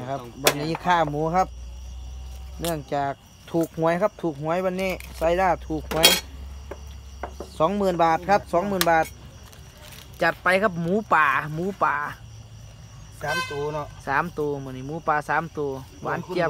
นะครับวันนี้ค่าหมูครับเนื่องจากถูกหวยครับถูกหวยวันนี้ไซด้าถูกหวย20,000 บาทครับ20,000 บาทจัดไปครับหมูป่า 3 ตัวเนาะ 3 ตัวมื้อนี้หมูป่า3 ตัวหวานเจี๊ยบ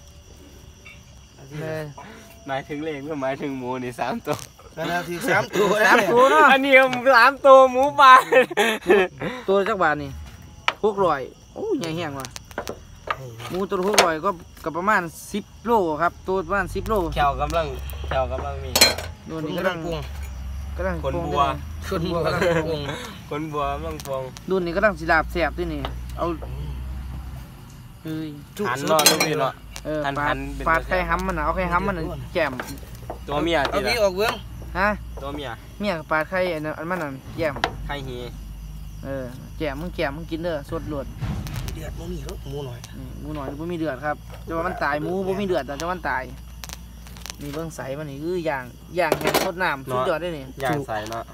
เลยหมายถึงเลขหมายถึงหมูนี่3 ตัวนั่นนะที่3 ตัว 3 ตัวเนาะอันนี้3 ตัวหมูป่าตัวจักบาทนี่600โอ้ยใหญ่แห้งว่ะหมูตัว600ก็ประมาณ10 โลครับตัวประมาณ10 โลแขวกำลังมีตัวนี้กำลังคนบัวกำลังปรุงคนบัวกำลังปรุงรุ่นนี้กำลังสิลาบแซ่บที่นี่เอาเฮ้ยหันเนาะลูกพี่เนาะปาดไข่ห้ำมันเอาไข่ห้ำมันแจ่มตัวเมียเอาพี่ออกเบื้องฮะตัวเมียปาดไข่อันมันแจ่มไข่ฮีแจ่มมึงกินเด้อสดหลวดเดือดบ่มีหรอกหมูหน่อยบ่มีเดือดครับแต่ว่ามันตายหมูบ่มีเดือดแต่ว่ามันตายนี่เบิ่งใสมันนี่อย่างแห้งสดน้ำสุดยอดได้นี่อย่างใสเนาะ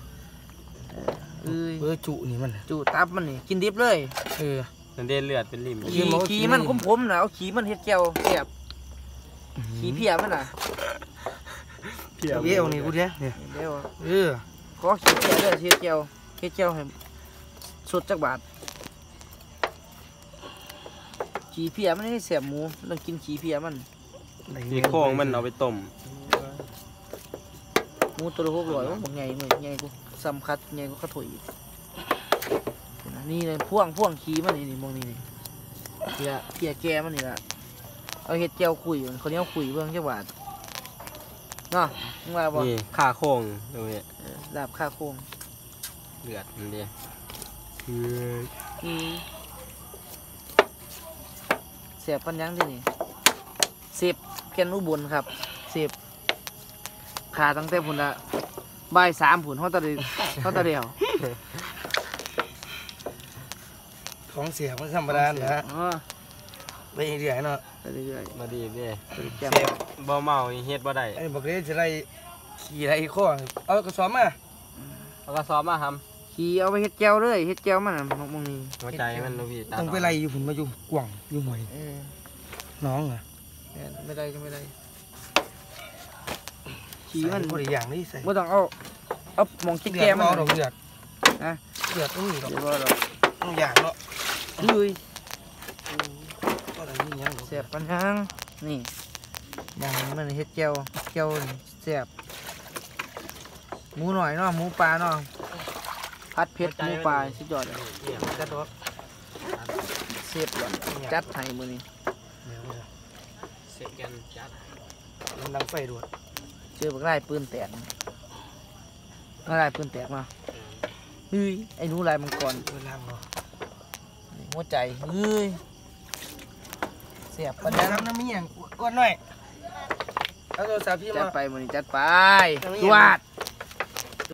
จุนี่มันจุตับมันนี่กินดิบเลยมันเด่นเลือดเป็นริมขี้มันคมๆนะเอาขี้มันเฮ็ดแก้วแซ่บขี้เพียมันน่ะเพียนี่กูเนี่ยเดี๋ยวขอขี้เพียเด้อเฮ็ดแก้วให้สดจักบาทขี้เพียมันนี่แซ่บหมูต้องกินขี้เพียมันที่โค้งมันเอาไปต้มหมูตัวละ600มันใหญ่กูสำคัญใหญ่กว่าข้าวถุยนี่เลยพ่วงขี้มันนี่มองนี่เพียแกมันนี่ละเอาเห็ดแก้วคุยคนนี้เอาคุยเบื้องจังหวัดเนาะมึงว่าบ่นี่ขาโค้งตรงนี้ลาบข้าโค้งเลือดมันดีเสียบปัญญังที่นี่10 แกนอุบลครับ10ขาตั้งแต่พุ่นละบ่าย3พุ่นเขาตะเดียวของเสียมันธรรมดานะไปเรื่อยเนาะมาดีเด้เสียบบ่เมาเฮ็ดบ่ได้ไอ้บอกเลยจะได้ขี่ไรข้อเอากระสอบมาครับขี่เอาไปเฮ็ดแก้วเลยเฮ็ดแก้วมันมองนี่หัวใจมันลูกพี่ต้องไปไล่อยู่พุ่นมาอยู่กว่างอยู่หวยน้องอ่ะไม่ได้ขี่มันบริอย่างนี่ใส่ไม่ต้องเอามองคิดแก้มันเดือดต้องมีดอกต้องอย่างเนาะเสียบปัญหานี่อย่างมันเฮ็ดแก้วเสียบหมูหน่อยเนาะหมูปลาเนาะพัดเพชรหมูปลาสุดยอดเลยเสียบจัดไห้มือนี้เสียบกันจัดมันดังไฟด้วยเจอบักไล่ปืนแตกมา ไอ้นู้ลายมังกรหัวใจเสียบปัญญาน้ำมีอย่างก้อนหน่อยเอาตัวสาพี่มาจัดไปมือนี้จัดไปจวด